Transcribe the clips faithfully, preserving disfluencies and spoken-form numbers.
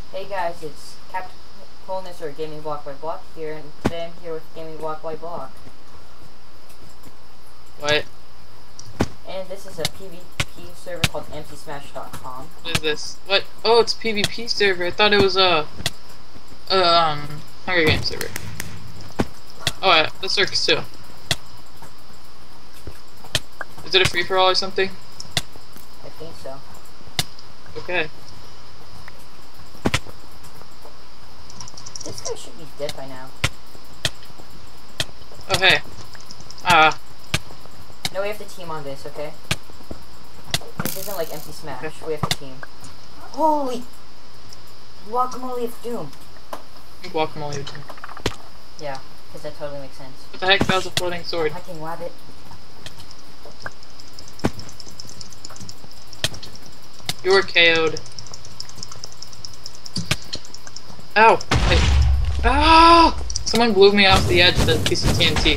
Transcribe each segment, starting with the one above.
Hey guys, it's Captain Coolness or Gaming Block by Block here, and today I'm here with Gaming Block by Block. What? And this is a PvP server called M C Smash dot com. What is this? What? Oh, it's a PvP server. I thought it was a, a um, Hunger Games server. Oh, yeah, the circus too. Is it a free-for-all or something? I think so. Okay. This guy should be dead by now. Oh, hey. Ah. Uh, No, we have to team on this, okay? This isn't like M C Smash. Okay. We have to team. Holy! Guacamole of Doom. Guacamole. Yeah, because that totally makes sense. What the heck? That was a floating sword. Hacking Wabbit. You were K O'd. Ow! Hey. Ah! Someone blew me off the edge with a piece of T N T.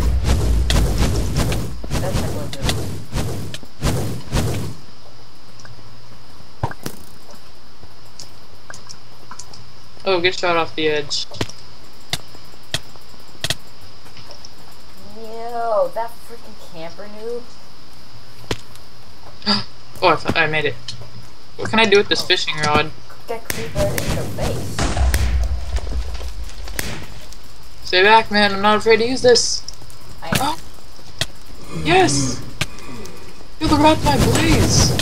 That's not going to do. Oh, get shot off the edge. Yo, that freaking camper noob. Oh, I, thought I made it. What can I do with this fishing rod? Get creeper in your face. Stay back, man. I'm not afraid to use this. I am. Oh. Yes! You're the rat by Blaze!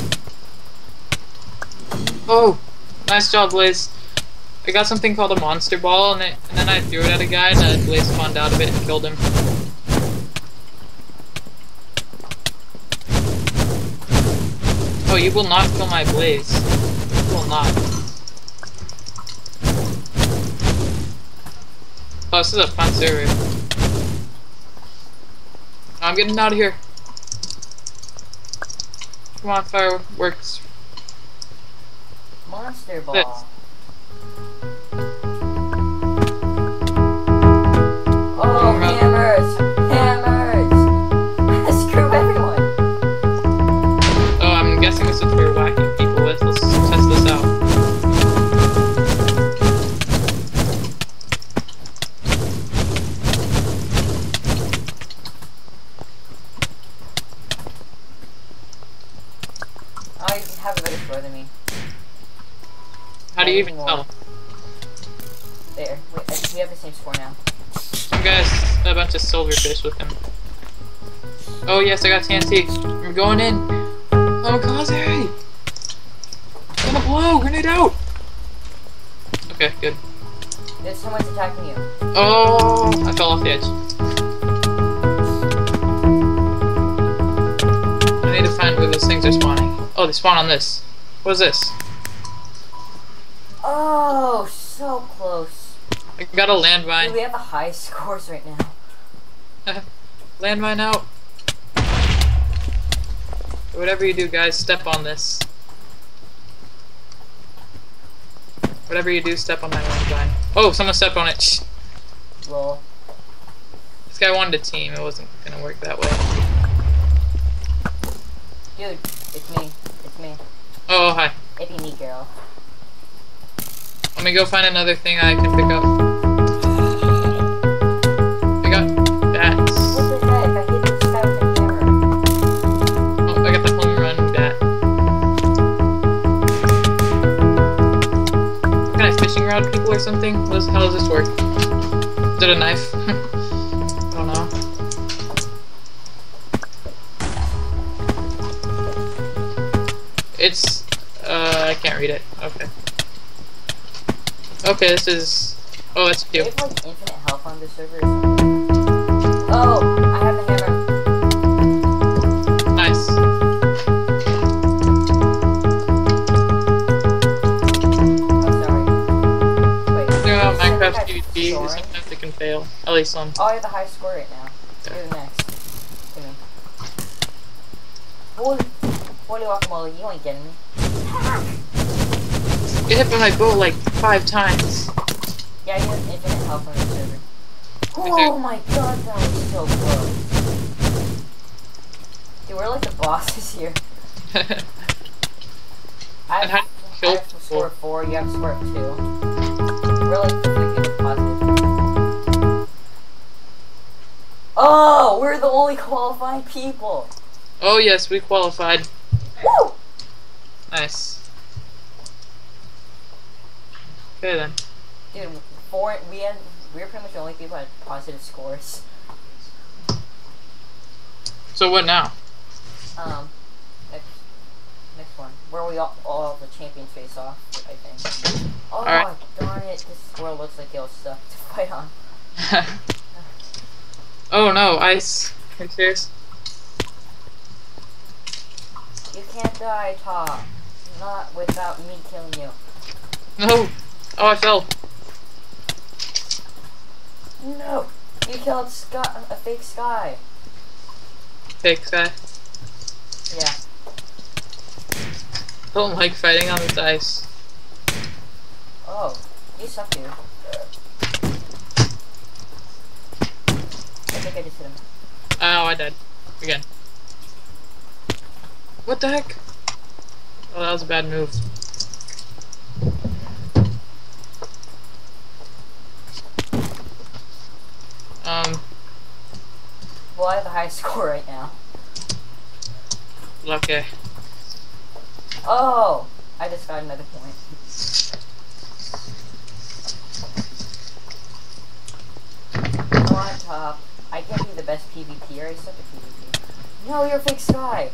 Oh, nice job, Blaze. I got something called a monster ball, and, it, and then I threw it at a guy, and uh, Blaze spawned out of it and killed him. Oh, you will not kill my Blaze. You will not. Oh, this is a fun server. I'm getting out of here. Come on, fireworks. Monster ball. This. Oh, hammers! Hammers! Screw everyone! Oh, I'm guessing this is what we're whacking people with. Let's test this out. Oh, you have a better score than me. How do you even More. tell? There. Wait, I think we have the same score now. Some guy's a bunch of silverfish with him. Oh yes, I got T N T. I'm going in. Oh, Kaze! It's gonna blow! Grenade out! Okay, good. There's someone's attacking you. Oh, I fell off the edge. I need to find where those things are spawning. Oh, they spawn on this. What is this? Oh, so close. I got a Dude, landmine. we have the highest scores right now. Landmine out. Whatever you do, guys, step on this. Whatever you do, step on that landmine. Oh, someone stepped on it. Shh. Lol. This guy wanted a team. It wasn't gonna work that way. Dude, it's me. It's me. Oh, hi. It be me, girl. Let me go find another thing I can pick up. I got bats. What the heck? I hit this guy with a camera. Oh, I got the home run bat. Can I fishing rod people or something? What is, how does this work? Is it a knife? I don't know. It's, uh, I can't read it. Okay. Okay, this is, oh, that's Do you cute. have like infinite health on this server or something? Oh, I have a hammer. Nice. Oh, sorry. Wait. You know, is Minecraft that guy PvP, soaring? sometimes it can fail. At least some. Oh, I have the highest score right now. You're the next. Give me. Holy, holy guacamole, you ain't getting me. Get hit by my bow like five times. Yeah, you have infinite health on this server. do. Oh my god, that was so close. Dude, we're like the bosses here. I And how, Kill have to score four, you have to score two. We're like three people positive. Oh, we're the only qualifying people. Oh yes, we qualified. Woo! Nice. Okay then. Dude, four. We had. We were pretty much the only people that had positive scores. So what now? Um, next, next one, where we all, all the champions face off. I think. Oh all right. darn it! This world looks like it'll suck to fight on. Oh no, ice. Are you serious? You can't die, Top. Not without me killing you. No. Oh, I fell. No! You killed Sky, a fake Sky. Fake Sky. Yeah. I don't like fighting on this ice. Oh, you suck, dude. I think I just hit him. Oh, I died. Again. What the heck? Oh, that was a bad move. Um, Well, I have the highest score right now. okay. Oh! I just got another point. Come on, Top. I can't be the best PvPer. I suck at PvP. No, you're fake Sky.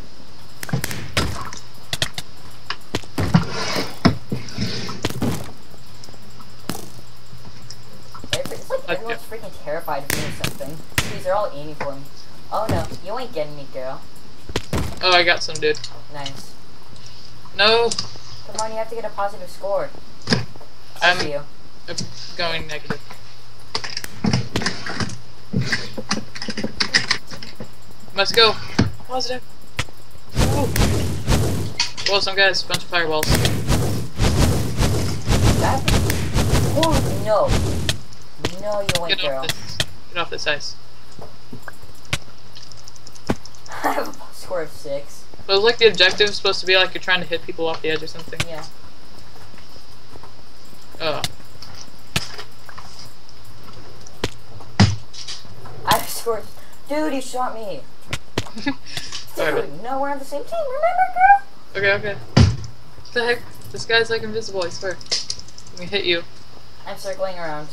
It's like everyone's freaking terrified of me or something. Please, they're all aiming for me. Oh no, you ain't getting me, girl. Oh, I got some, dude. Nice. No. Come on, you have to get a positive score. I'm See you. going negative. Let's go. Positive. Woo. Well, some guys, bunch of fireballs. That? Oh no. No, you ain't, Get girl. off this. Get off this ice. I have a score of six. So it was like the objective is supposed to be like you're trying to hit people off the edge or something. Yeah. Oh. I scored. Dude, you shot me. Dude, Alright. no, we're on the same team. Remember, girl? Okay, okay. What the heck? This guy's like invisible, I swear. Let me hit you. I'm circling around.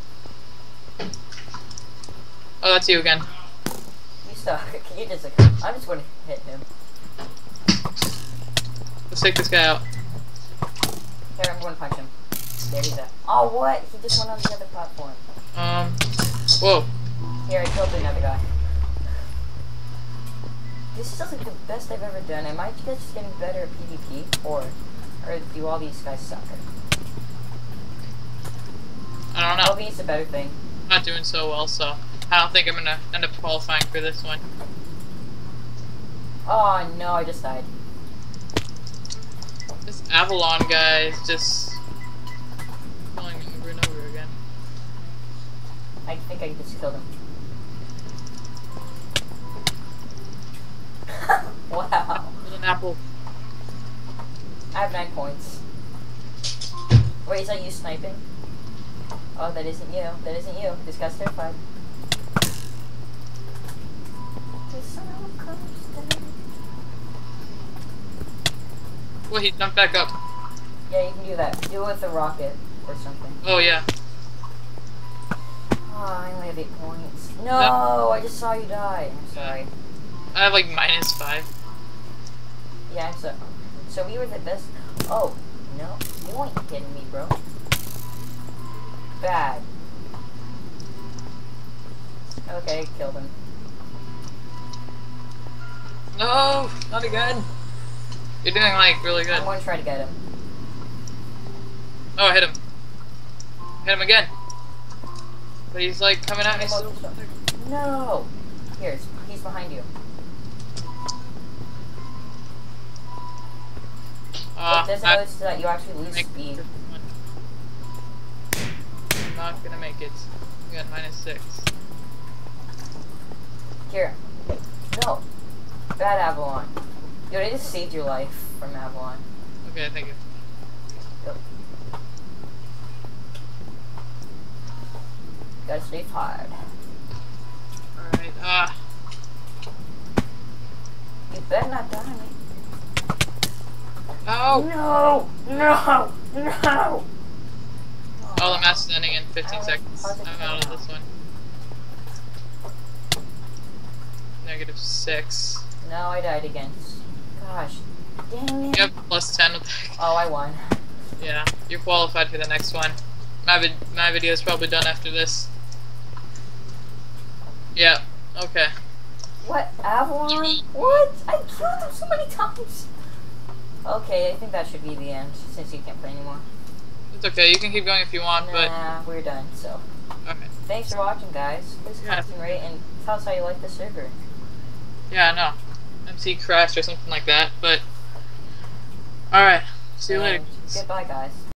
Oh, that's you again. You suck. You just. I'm just going to hit him. Let's take this guy out. Here, I'm going to punch him. There he's at. Oh, what? He just went on the other platform. Um. Whoa. Here, I killed another guy. This is like the best I've ever done. Am I just getting better at PvP, or, or do all these guys suck? I don't know. L B is a better thing. I'm not doing so well, so I don't think I'm gonna end up qualifying for this one. Oh no, I just died. This Avalon guy is just killing me over and over again. I think I just killed him. Wow. With an apple. I have nine points. Wait, is that you sniping? Oh, that isn't you. That isn't you. This guy's terrified. The sun comes down. Well, he jumped back up. Yeah, you can do that. Do it with a rocket or something. Oh, yeah. Oh, I only have eight points. No, No. I just saw you die. I'm sorry. I have like minus five. Yeah, I'm so. So we were the best. Oh, no. You ain't kidding me, bro. Bad. Okay, killed him. No, not again. You're doing like really good. I'm going to try to get him. Oh, I hit him. Hit him again. But he's like coming at me so. No! Here, it's, he's behind you. Uh, If there's a I- notice that you actually lose make- speed. I'm not gonna make it. We got minus six. Here. No. Bad Avalon. Dude, I just saved your life from Avalon. Okay, thank you. Gotta stay hard. Alright, ah. You better not die, man. No! No! No! No! Oh, the match is ending in fifteen Oh, seconds. how's it I'm out of coming this one. Negative six. No, I died again. Gosh. Dang it. You have plus ten with that. Oh, I won. Yeah, you're qualified for the next one. My, vid my video is probably done after this. Yeah, okay. What? Avalon? What? I killed him so many times. Okay, I think that should be the end, since you can't play anymore. It's okay, you can keep going if you want, but... Nah, we're done, so. Okay. Thanks for watching, guys. Please Yeah. comment and rate, and tell us how you like the server. Yeah, I know. M C crashed or something like that, but... Alright, see you later. And goodbye, guys.